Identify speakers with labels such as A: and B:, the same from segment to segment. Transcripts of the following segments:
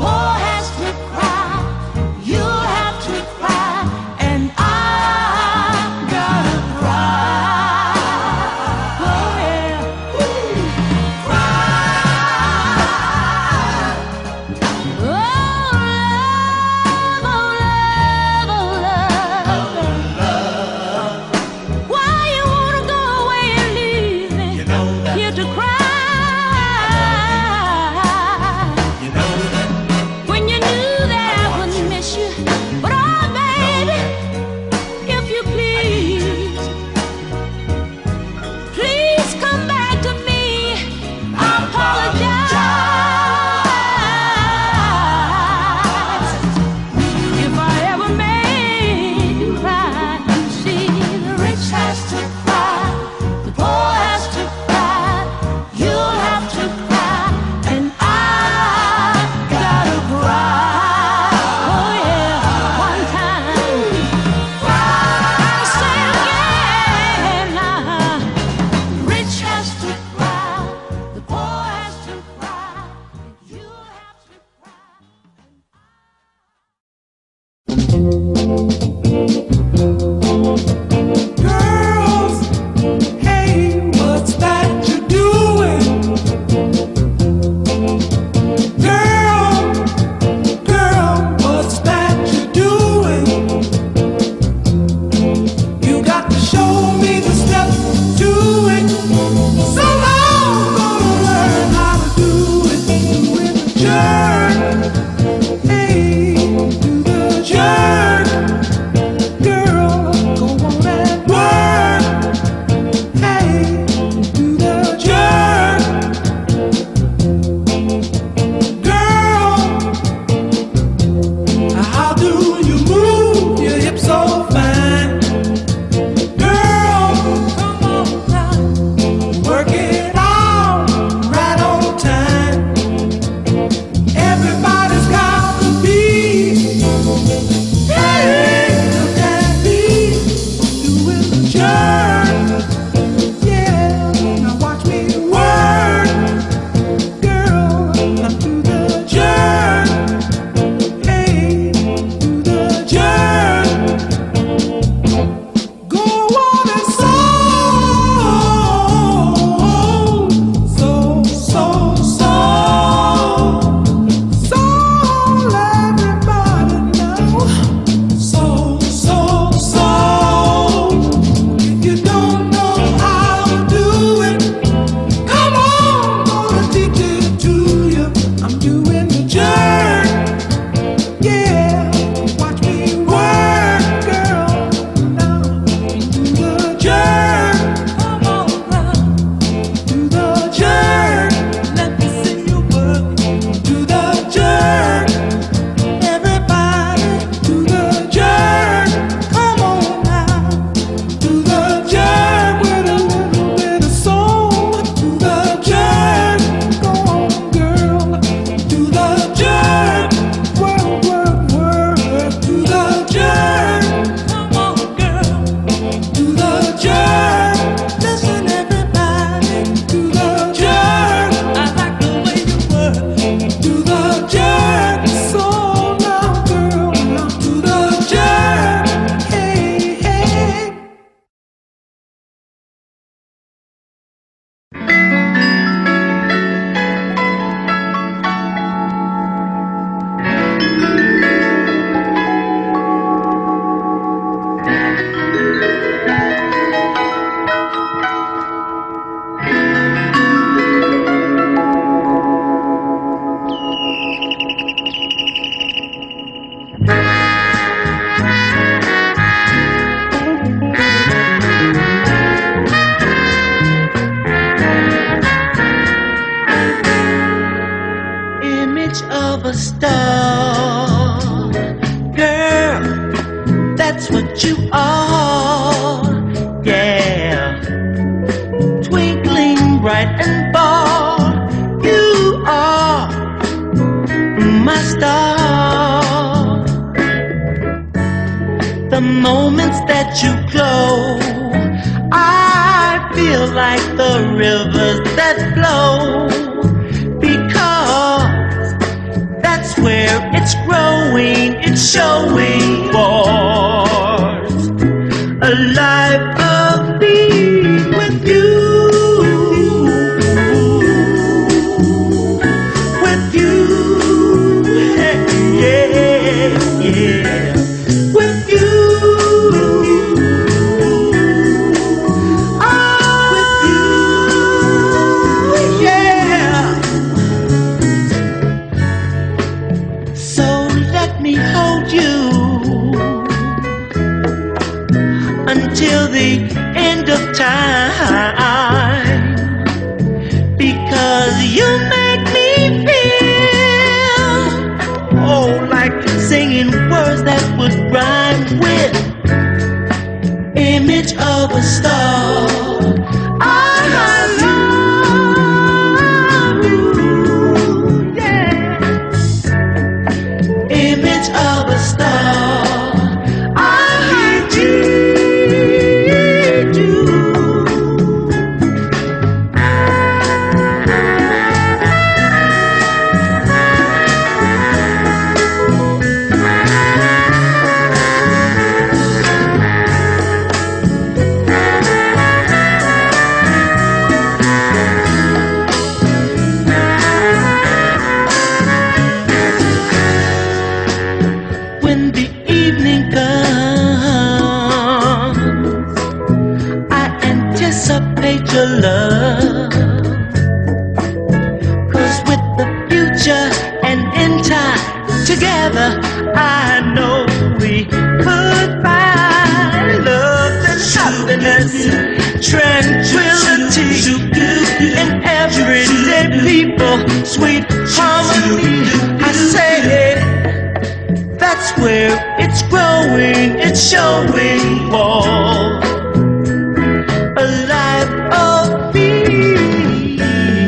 A: Rivers that flow, because that's where where it's growing, it's showing forth a life of being with you. With you, yeah, yeah, with you. Until the end of time, because you make me feel, oh, like singing words that would rhyme with image of a star. I love you, yeah. Image of a star. Your love, 'cause with the future and in time together, I know we could find love and happiness, tranquility in everyday people, sweet harmony. I say that's where it's growing, it's showing forth a life of peace.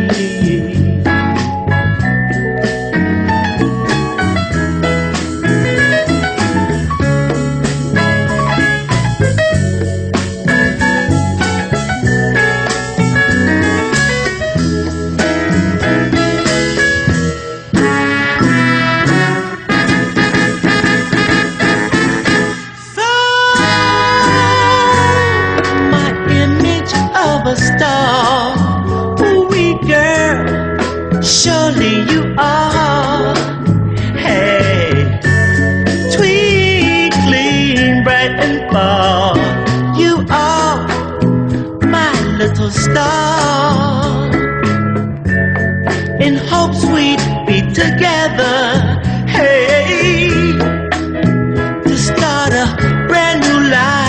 A: A star, ooh-wee girl, surely you are. Hey, twinkling bright and far, you are my little star. In hopes we'd be together, hey, to start a brand new life.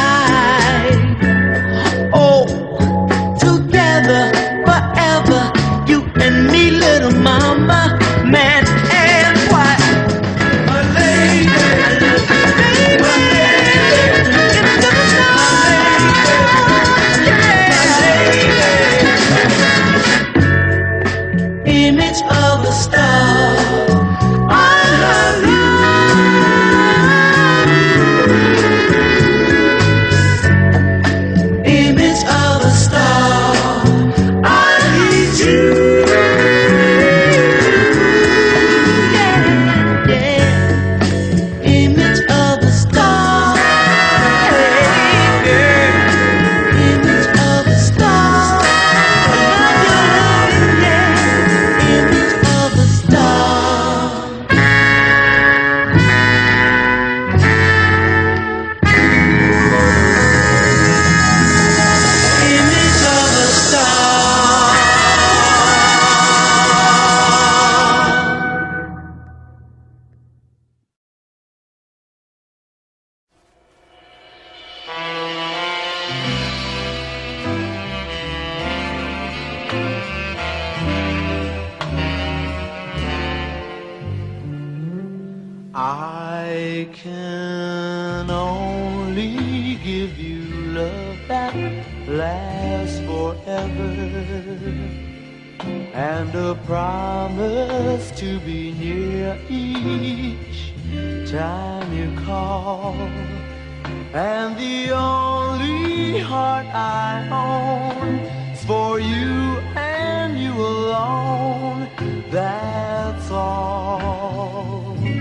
A: Forever, you and me, little mama, man and wife. My lady, my lady, into the night, yeah. Image of a star, I love you. Image of a star. I can only give you love that lasts forever, and a promise to be near each time you call. And the only heart I own is for you and you alone, that's all.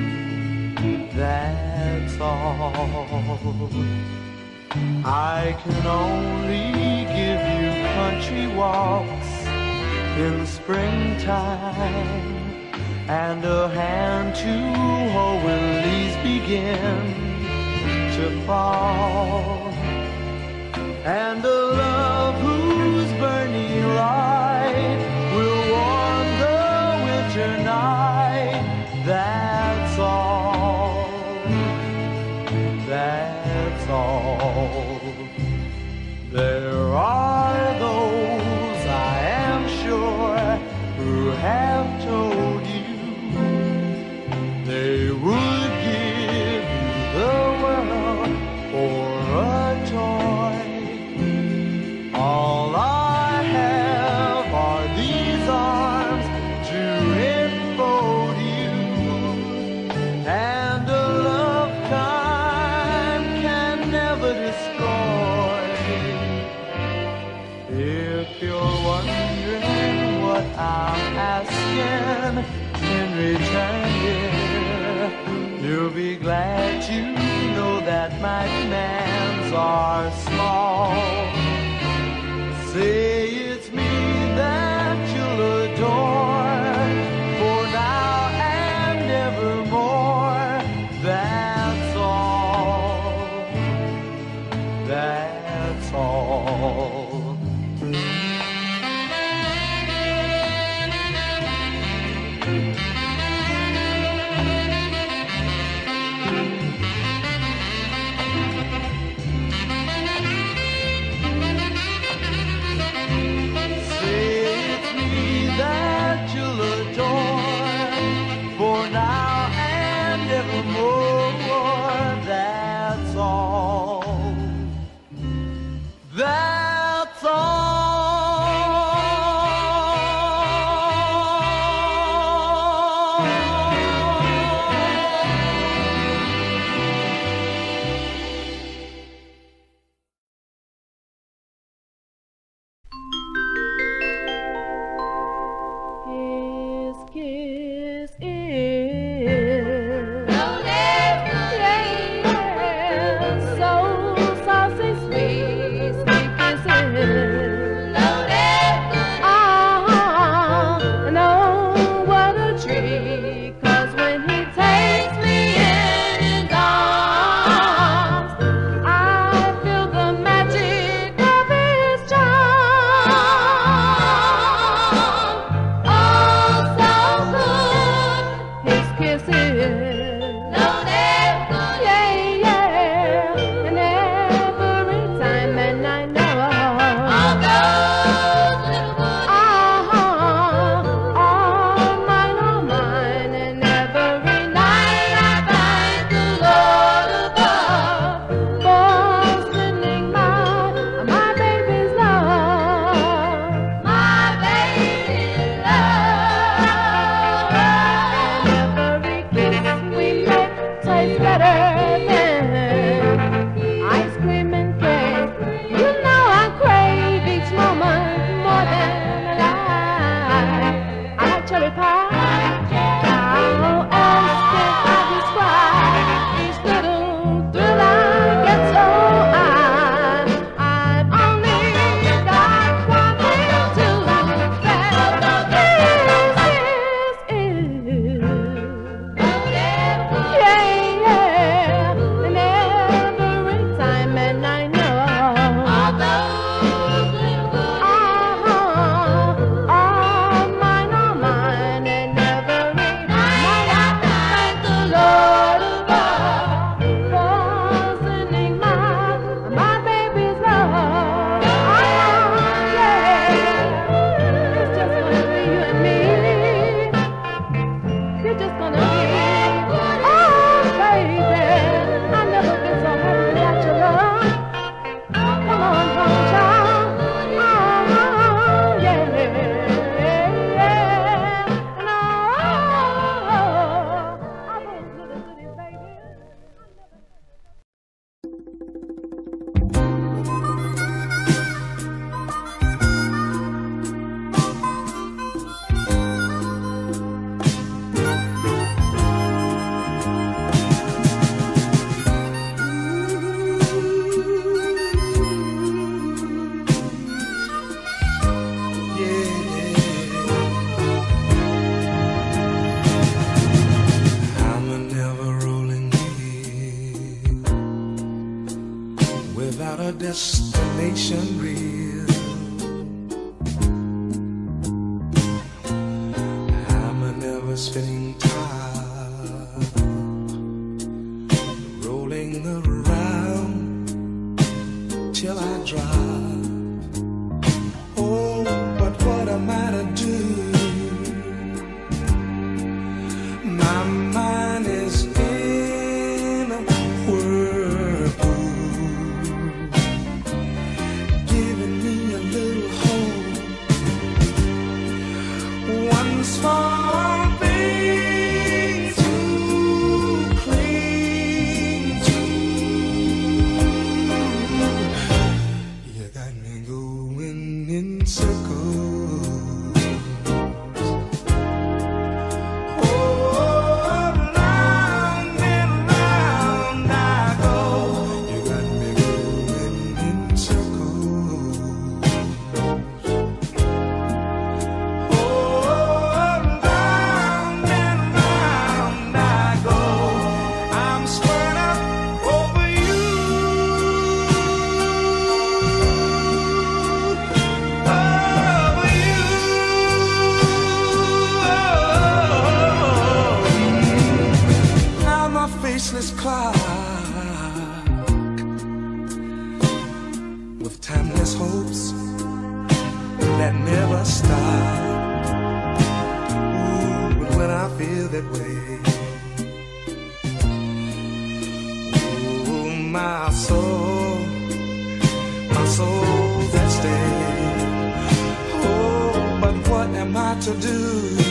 A: all. I can only give you country walks in springtime and a hand to hold when leaves begin to fall, and a love whose burning light will warm the winter night. That's all. That's all. There are those, I am sure, who have told you they would give you the world for a toy. All I have are these arms to enfold you, and a love time can never destroy. If you're wondering what I'm asking in return, dear, you'll be glad to know that my demands are small. Say it's me that you'll adore for now and evermore. That's all. That's all. That's all. That's
B: His kiss is so saucy, sweet, sweet kisses. No, what a treat, 'cause when he takes me in his arms, I feel the magic of his charm. Oh, so good, his kisses. Yeah, yeah, and every time, and I know all mine, and every night I thank the Lord above for sending my baby's love, my baby's love. And every kiss we make tastes
C: destination real. I'm a never spinning tire, rolling around till I drop. Oh, but what am I to do? My mind is in a whirlpool, giving me a little hope. One small thing to cling to. You got me going in circles. Faceless clock with timeless hopes that never stop. Ooh, but when I feel that way, ooh, my soul's at stake. Oh, but what am I to do?